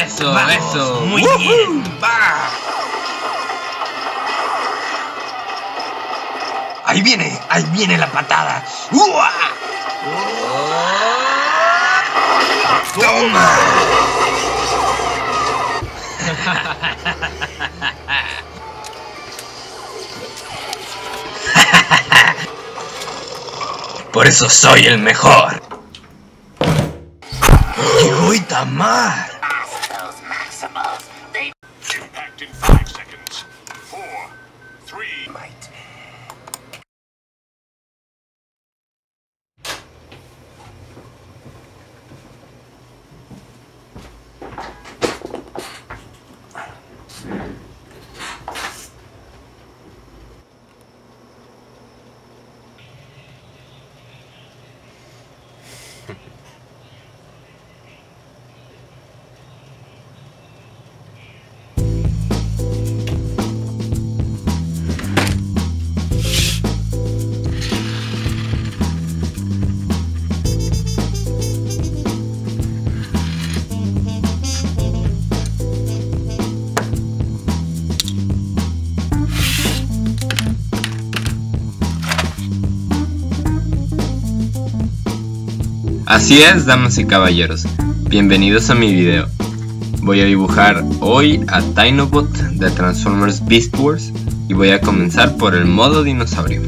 Eso, Vamos, eso. Muy bien. Va. Ahí viene la patada. ¡Uah! ¡Toma! Por eso soy el mejor. Llegó Itamar. Impact in 5 seconds. 4, 3. Así es, damas y caballeros, bienvenidos a mi video. Voy a dibujar hoy a Dinobot de Transformers Beast Wars y voy a comenzar por el modo dinosaurio.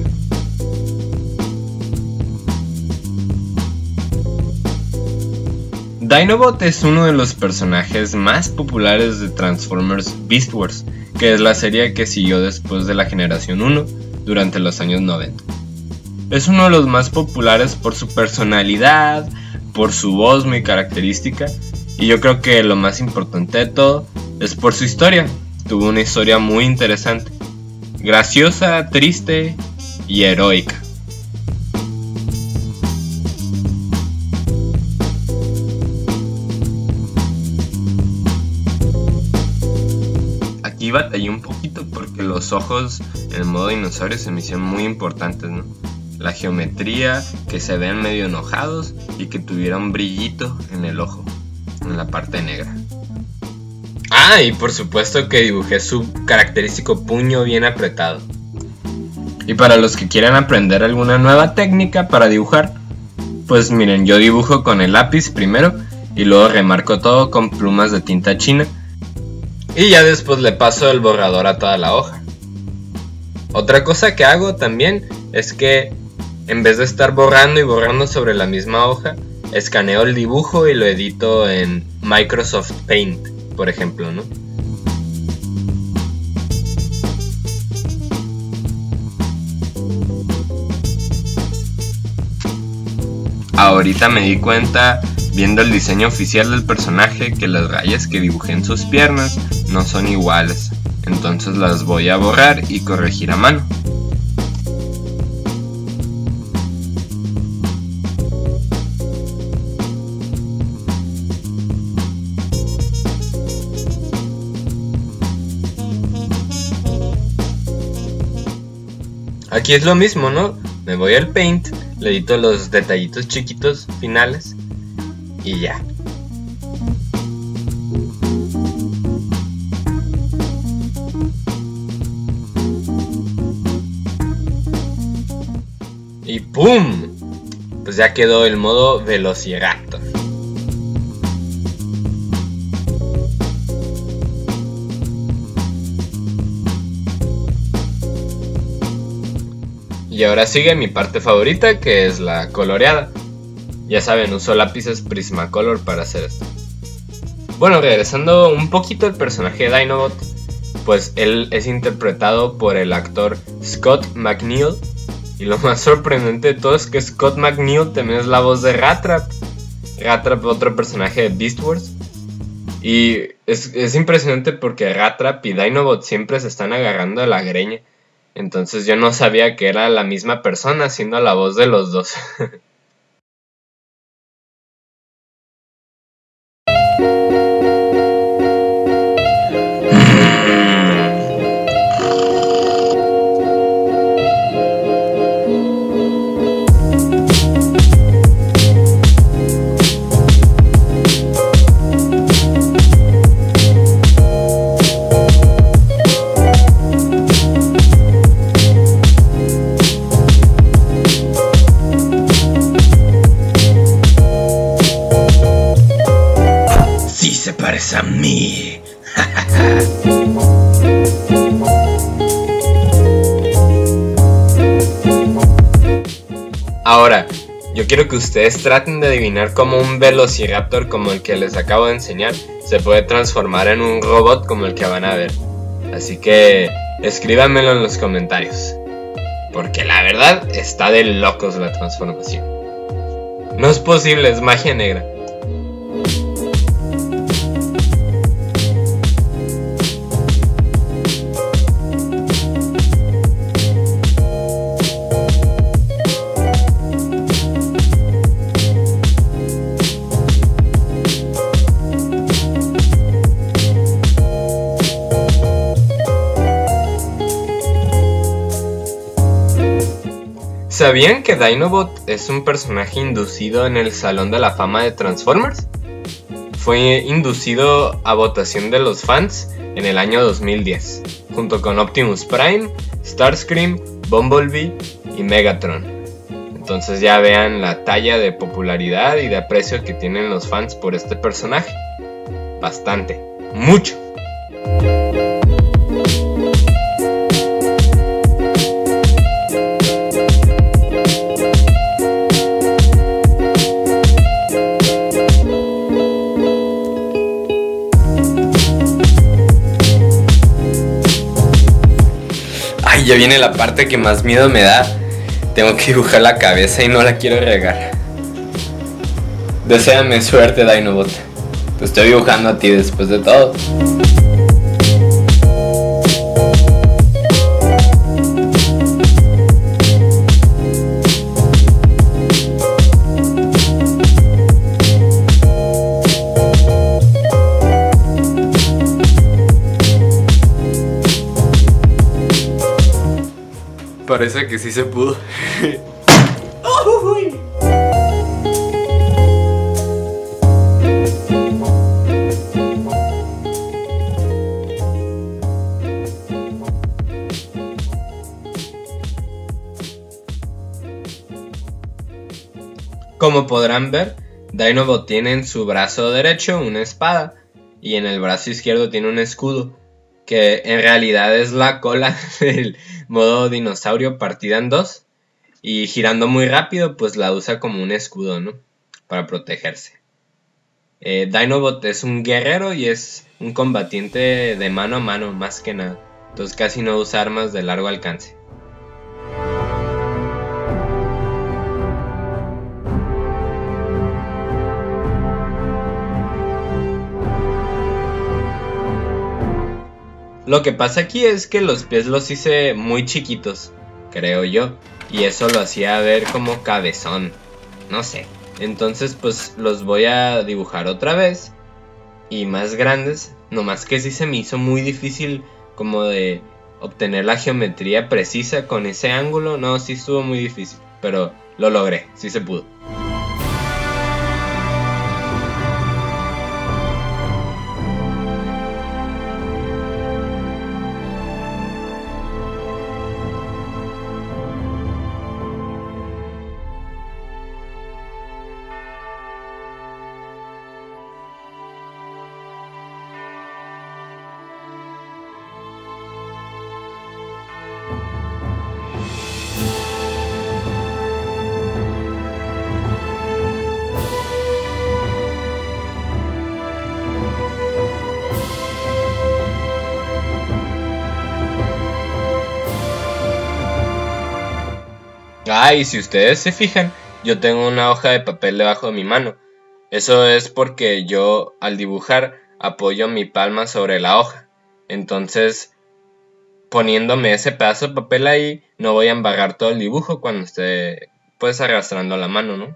Dinobot es uno de los personajes más populares de Transformers Beast Wars, que es la serie que siguió después de la generación 1 durante los años 90. Es uno de los más populares por su personalidad, por su voz muy característica, y yo creo que lo más importante de todo es por su historia. Tuvo una historia muy interesante, graciosa, triste y heroica. Aquí batallé un poquito porque los ojos en el modo dinosaurio se me hicieron muy importantes, ¿no? La geometría, que se vean medio enojados y que tuviera un brillito en el ojo, en la parte negra. Ah, y por supuesto que dibujé su característico puño bien apretado. Y para los que quieran aprender alguna nueva técnica para dibujar, pues miren, yo dibujo con el lápiz primero y luego remarco todo con plumas de tinta china y ya después le paso el borrador a toda la hoja. Otra cosa que hago también es que en vez de estar borrando y borrando sobre la misma hoja, escaneo el dibujo y lo edito en Microsoft Paint, por ejemplo, ¿no? Ahorita me di cuenta, viendo el diseño oficial del personaje, que las rayas que dibujé en sus piernas no son iguales. Entonces las voy a borrar y corregir a mano. Aquí es lo mismo, ¿no? Me voy al Paint, le edito los detallitos chiquitos finales y ya. Y ¡pum! Pues ya quedó el modo Velociraptor. Y ahora sigue mi parte favorita, que es la coloreada. Ya saben, uso lápices Prismacolor para hacer esto. Bueno, regresando un poquito al personaje de Dinobot, pues él es interpretado por el actor Scott McNeil. Y lo más sorprendente de todo es que Scott McNeil también es la voz de Rattrap. Rattrap, otro personaje de Beast Wars. Y es impresionante porque Rattrap y Dinobot siempre se están agarrando de la greña. Entonces yo no sabía que era la misma persona haciendo la voz de los dos. se parece a mí. Ahora, yo quiero que ustedes traten de adivinar cómo un velociraptor como el que les acabo de enseñar se puede transformar en un robot como el que van a ver. Así que escríbanmelo en los comentarios, porque la verdad está de locos la transformación. No es posible, es magia negra. ¿Sabían que Dinobot es un personaje inducido en el Salón de la Fama de Transformers? Fue inducido a votación de los fans en el año 2010, junto con Optimus Prime, Starscream, Bumblebee y Megatron. Entonces ya vean la talla de popularidad y de aprecio que tienen los fans por este personaje. Bastante, mucho. Ay, ya viene la parte que más miedo me da. Tengo que dibujar la cabeza y no la quiero regar. Deséame suerte, Dinobot. Te estoy dibujando a ti después de todo. Parece que sí se pudo. Como podrán ver, Dinobot tiene en su brazo derecho una espada y en el brazo izquierdo tiene un escudo, que en realidad es la cola del modo dinosaurio partida en dos, y girando muy rápido pues la usa como un escudo, ¿no? Para protegerse. Dinobot es un guerrero y es un combatiente de mano a mano más que nada, entonces casi no usa armas de largo alcance. Lo que pasa aquí es que los pies los hice muy chiquitos, creo yo, y eso lo hacía ver como cabezón, no sé. Entonces pues los voy a dibujar otra vez y más grandes, nomás que sí se me hizo muy difícil como de obtener la geometría precisa con ese ángulo. No, sí estuvo muy difícil, pero lo logré, sí se pudo. Ah, y si ustedes se fijan, yo tengo una hoja de papel debajo de mi mano. Eso es porque yo al dibujar apoyo mi palma sobre la hoja. Entonces, poniéndome ese pedazo de papel ahí, no voy a embarrar todo el dibujo cuando esté pues arrastrando la mano, ¿no?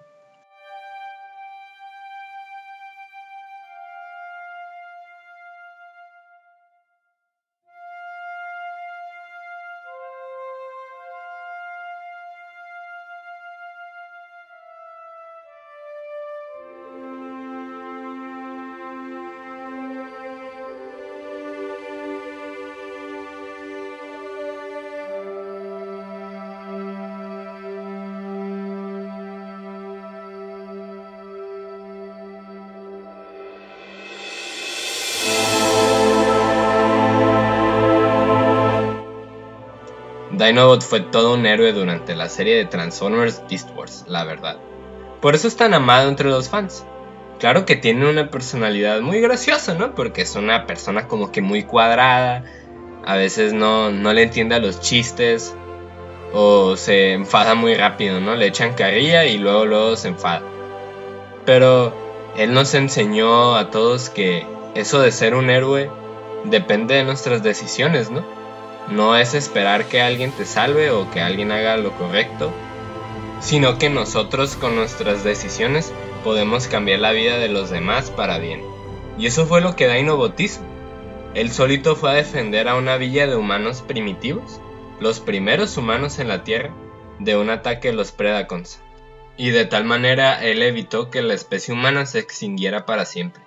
Dinobot fue todo un héroe durante la serie de Transformers Beast Wars, la verdad. Por eso es tan amado entre los fans. Claro que tiene una personalidad muy graciosa, ¿no? Porque es una persona como que muy cuadrada, a veces no le entiende a los chistes, o se enfada muy rápido, ¿no? Le echan carrilla y luego se enfada. Pero él nos enseñó a todos que eso de ser un héroe depende de nuestras decisiones, ¿no? No es esperar que alguien te salve o que alguien haga lo correcto, sino que nosotros con nuestras decisiones podemos cambiar la vida de los demás para bien. Y eso fue lo que Dinobot hizo. Él solito fue a defender a una villa de humanos primitivos, los primeros humanos en la Tierra, de un ataque de los Predacons. Y de tal manera él evitó que la especie humana se extinguiera para siempre.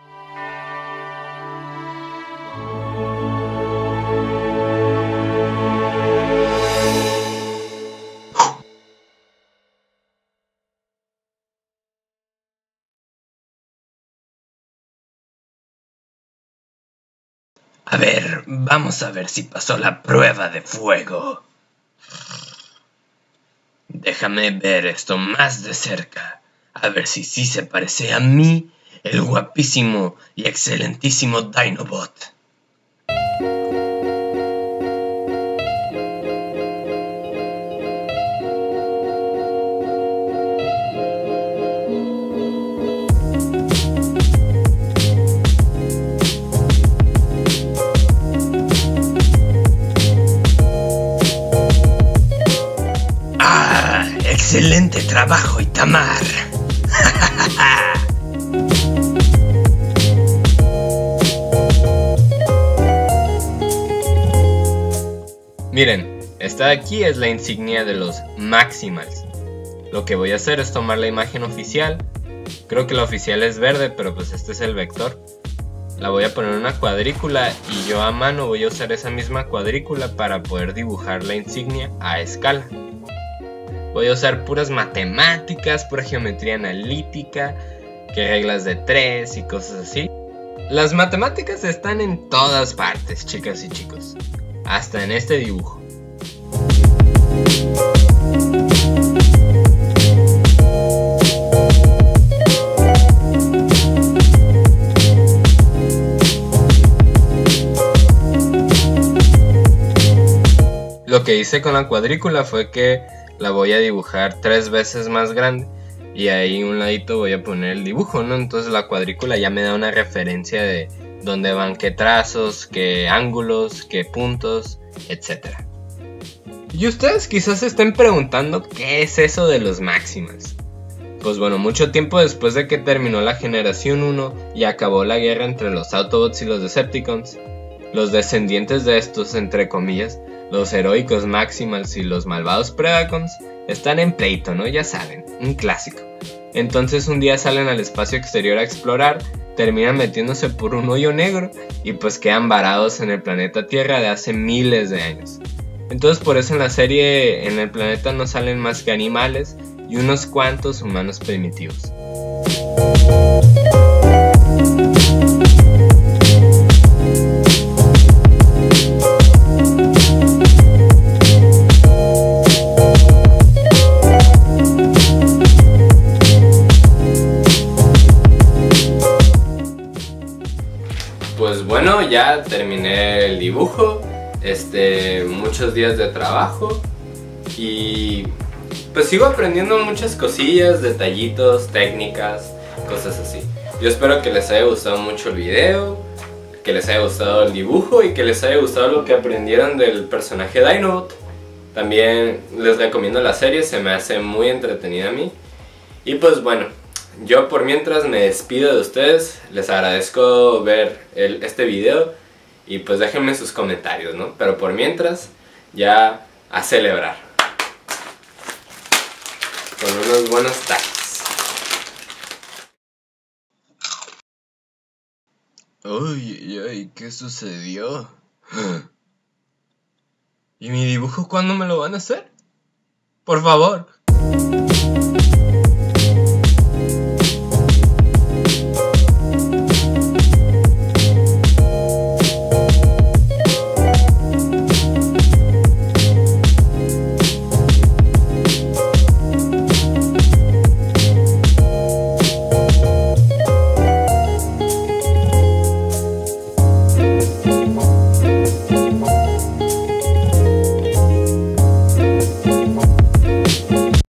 A ver, vamos a ver si pasó la prueba de fuego. Déjame ver esto más de cerca. A ver si sí se parece a mí, el guapísimo y excelentísimo Dinobot. ¡Excelente trabajo, Itamar! Miren, esta de aquí es la insignia de los Maximals. Lo que voy a hacer es tomar la imagen oficial. Creo que la oficial es verde, pero pues este es el vector. La voy a poner en una cuadrícula y yo a mano voy a usar esa misma cuadrícula para poder dibujar la insignia a escala. Voy a usar puras matemáticas, pura geometría analítica, que reglas de 3 y cosas así. Las matemáticas están en todas partes, chicas y chicos, hasta en este dibujo. Lo que hice con la cuadrícula fue que la voy a dibujar 3 veces más grande y ahí un ladito voy a poner el dibujo, ¿no? Entonces la cuadrícula ya me da una referencia de dónde van qué trazos, qué ángulos, qué puntos, etc. Y ustedes quizás se estén preguntando qué es eso de los Maximals. Pues bueno, mucho tiempo después de que terminó la generación 1 y acabó la guerra entre los Autobots y los Decepticons, los descendientes de estos, entre comillas, los heroicos Maximals y los malvados Predacons, están en pleito, ¿no? Ya saben, un clásico. Entonces un día salen al espacio exterior a explorar, terminan metiéndose por un hoyo negro y pues quedan varados en el planeta Tierra de hace miles de años. Entonces por eso en la serie en el planeta no salen más que animales y unos cuantos humanos primitivos. Pues bueno, ya terminé el dibujo, muchos días de trabajo y pues sigo aprendiendo muchas cosillas, detallitos, técnicas, cosas así. Yo espero que les haya gustado mucho el video, que les haya gustado el dibujo y que les haya gustado lo que aprendieron del personaje Dinobot. También les recomiendo la serie, se me hace muy entretenida a mí. Y pues bueno, yo por mientras me despido de ustedes, les agradezco ver este video y pues déjenme sus comentarios, ¿no? Pero por mientras, ya a celebrar con unos buenos tacos. Ay, ¿qué sucedió? ¿Y mi dibujo cuándo me lo van a hacer? Por favor.